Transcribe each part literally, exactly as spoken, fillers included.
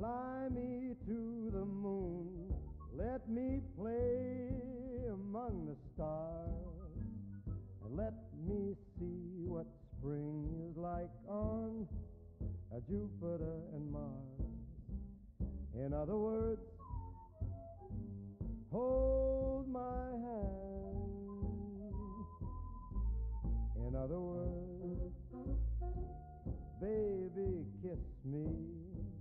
Fly me to the moon, let me play among the stars, and let me see what spring is like on a Jupiter and Mars. In other words, hold my hand. In other words, baby, kiss me.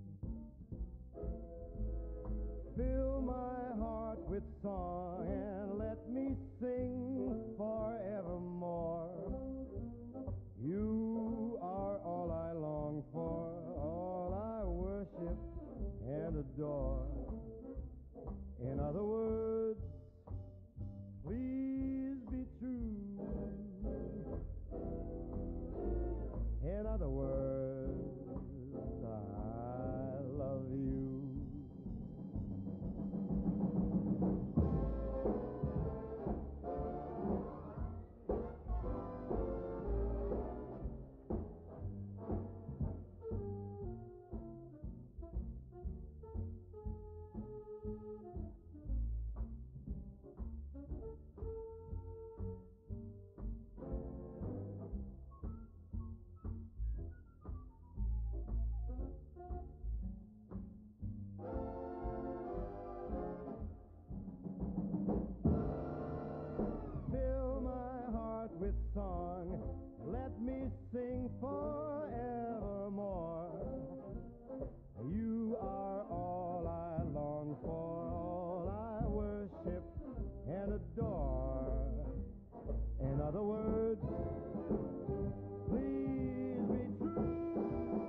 Fill my heart with song and let me sing forevermore. You are all I long for, all I worship and adore. In other words, please be true. In other words, I love you. With song, let me sing forevermore. You are all I long for, all I worship and adore. In other words, please be true.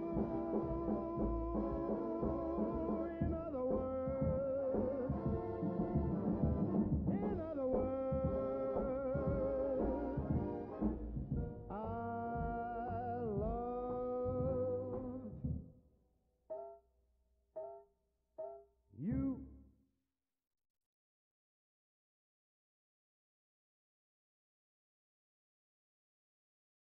In other words, in other words, you.